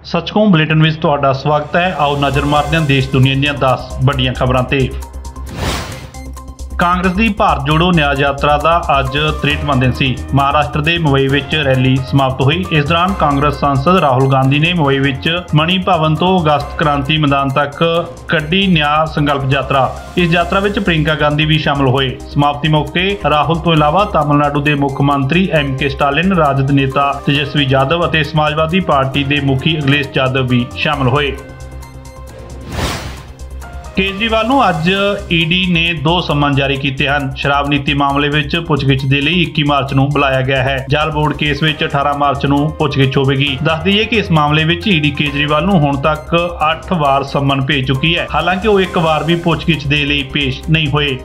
सच कहूं बुलेटिन में तुहाडा स्वागत है। आओ नज़र मारते हैं देश दुनिया ਦੀਆਂ 10 ਵੱਡੀਆਂ खबरों ते। कांग्रेस की भारत जोड़ो न्याय यात्रा का अज 63वां दिन सी। महाराष्ट्र के मुंबई में रैली समाप्त हुई। इस दौरान कांग्रेस सांसद राहुल गांधी ने मुंबई में मणि भवन तो अगस्त क्रांति मैदान तक कड्डी न्याय संकल्प यात्रा। इस यात्रा में प्रियंका गांधी भी शामिल हुए। समाप्ति मौके राहुल तो इलावा तमिलनाडु के मुख्यमंत्री MK स्टालिन, राजद नेता तेजस्वी यादव और समाजवादी पार्टी के मुखी अखिलेश यादव भी शामिल हुए। केजरीवाल नूं अज ईडी ने 2 सम्मन जारी किए हैं। शराब नीति मामले में पुछगिछ के लिए 21 मार्च को बुलाया गया है। जाल बोर्ड केस में 18 मार्च को पुछगिछ होगी। दस दईए कि इस मामले में ईडी केजरीवाल नूं हुण तक 8 बार सम्मन भेज चुकी है। हालांकि वो एक बार भी पुछगिछ के लिए पेश नहीं हुए।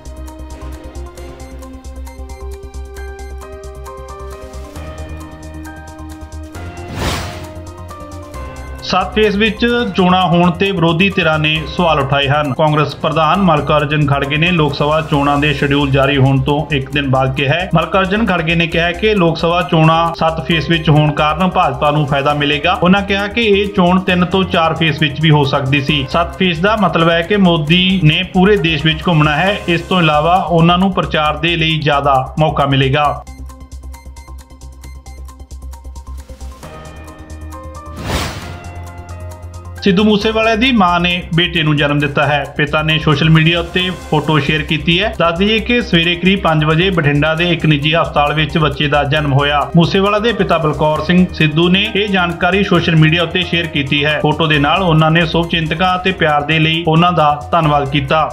7 फेस विच चोणां होण ते विरोधी धिरां ने सवाल उठाए हैं। कांग्रेस प्रधान मल्लिकार्जुन खड़गे ने लोक सभा चोणां दे शेड्यूल जारी होने तो एक दिन बाद कहा है। मल्लिकार्जुन खड़गे ने कहा कि लोक सभा चोणां 7 फेस विच होण कारण भाजपा नूं फायदा मिलेगा। उन्होंने कहा कि यह चोण 3 तो 4 फेस विच भी हो सकती सी। 7 फेस का मतलब है कि मोदी ने पूरे देश विच घूमना है। इस तो इलावा उन्होंने प्रचार के लिए ज्यादा मौका मिलेगा। सिद्धू मूसेवाले की मां ने बेटे नूं जन्म दिता है। पिता ने सोशल मीडिया उत्ते फोटो शेयर की है। दस दईए कि सवेरे करीब 5 बजे बठिंडा के एक निजी हस्पताल में बच्चे का जन्म होया। मूसेवाला के पिता बलकौर सिंह सिद्धू ने यह जानकारी सोशल मीडिया उत्ते शेयर की है। फोटो के नाल उन्होंने शुभचिंतकों ते प्यार के लिए उन्हां दा धन्नवाद किया।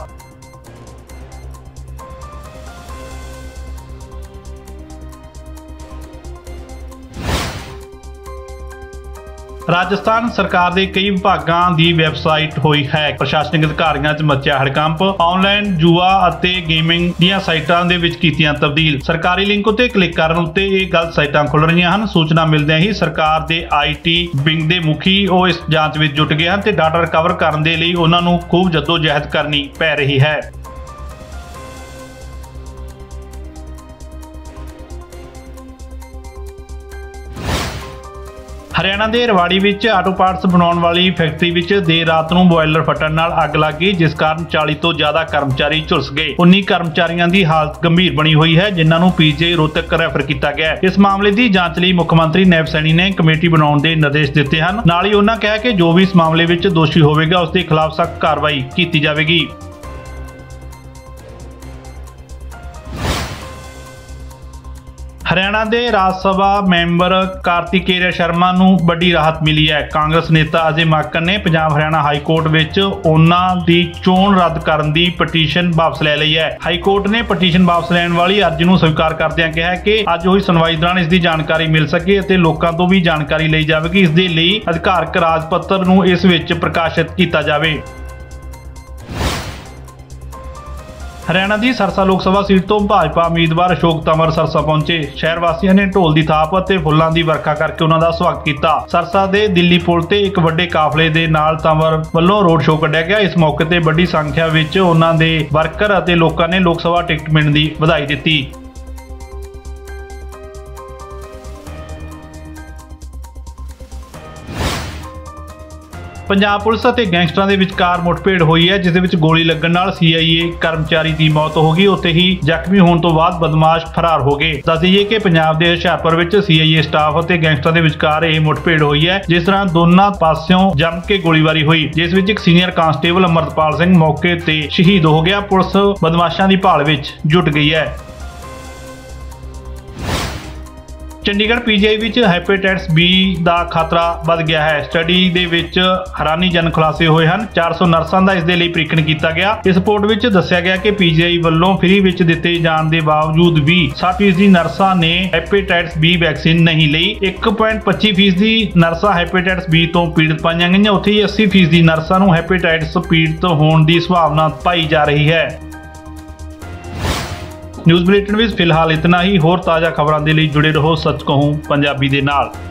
राजस्थान सरकार के कई विभागों की वैबसाइट हुई है। प्रशासनिक अधिकारियों च मचा हड़कंप। ऑनलाइन जुआ और गेमिंग दीयां साइटां दे विच कीतियां तब्दील। सरकारी लिंक उत्ते क्लिक करन उत्ते ये गलत साइटां खुल रही हैं। सूचना मिलदे ही सरकार के IT विंग के मुखी वो इस जांच में जुट गए हैं ते डाटा रिकवर करने के लिए उन्होंने खूब जद्दोजहद करनी पै रही है। हरियाणा के रवाड़ी में आटो पार्ट्स बनाने वाली फैक्ट्री में देर रात को बॉयलर फटन नाल अग लग गई, जिस कारण 40 तो ज्यादा कर्मचारी झुलस गए। 19 कर्मचारियों की हालत गंभीर बनी हुई है, जिन्होंने PGI रोहतक रैफर किया गया। इस मामले की जांच लिए मुख्यमंत्री नायब सैनी ने कमेटी बनाने के निर्देश दिए हैं। नाल ही उन्होंने कहा कि जो भी इस मामले में दोषी होगा उसके खिलाफ सख्त कार्रवाई की जाएगी। हरियाणा के राज सभा मैंबर कार्तिकेय शर्मा नूं बड़ी राहत मिली है। कांग्रेस नेता अजय माकन ने पंजाब हरियाणा हाई कोर्ट विच उन्हां दी चोण रद्द करन दी पटीशन वापस ले ली है। हाई कोर्ट ने पटीशन वापस लैण वाली अर्जी नूं स्वीकार करदिआं कहा कि अज होई सुनवाई दौरान इसकी जानकारी मिल सके ते लोकां तों भी जानकारी लई जावेगी। इस दे लई अधिकारक राज पत्र नूं इस विच प्रकाशित किया जावे। हरियाणा की सरसा लोक सभा सीट तो भाजपा उम्मीदवार अशोक तंवर सरसा पहुंचे। शहर वासियों ने ढोल की थाप और फुलों की वर्खा करके उन्हों का स्वागत किया। सरसा के दिल्ली पुल से एक बड़े काफले के नाल तंवर वालों रोड शो कढ़िया गया। इस मौके पर बड़ी संख्या में उन्होंने वर्कर और लोगों ने लोक सभा टिकट मिलने की बधाई दी। पंजाब पुलिस और गैंगस्टरां दे विचकार मुठभेड़ हुई है, जिस विच गोली लगन नाल CIA कर्मचारी की मौत हो गई। उत्ते ही जख्मी होने तो बाद बदमाश फरार हो गए। दस दईए कि पंजाब के हुशियारपुर विच CIA स्टाफ और गैंगस्टरां दे विचकार यह मुठभेड़ हुई है, जिस तरह दोनों पासों जम के गोलीबारी हुई, जिस विच एक सीनियर कांस्टेबल अमरतपाल सिंह मौके ते शहीद हो गया। पुलिस बदमाशों की भाल विच जुट गई है। चंडीगढ़ PGI विच हेपेटाइटिस B का खतरा बढ़ गया है। स्टडी दे विच हैरानीजनक खुलासे हुए हैं। 400 नर्सां का इसके लिए परीक्षण किया गया। इस रिपोर्ट विच दस्सिया गया कि PGI वालों फ्री विच दिते जाने के बावजूद भी 60% नर्सां ने हेपेटाइटिस B वैक्सीन नहीं ली। 1.25% नर्सां हेपेटाइटिस B तो पीड़ित पाईयां गईयां। उत्थे ही 80% नर्सां नूं हेपेटाइटिस पीड़ित होने की संभावना पाई जा रही है। न्यूज़ बुलेटिन में फिलहाल इतना ही। होर ताज़ा खबरों के लिए जुड़े रहो सच कहूं पंजाबी दे नाल।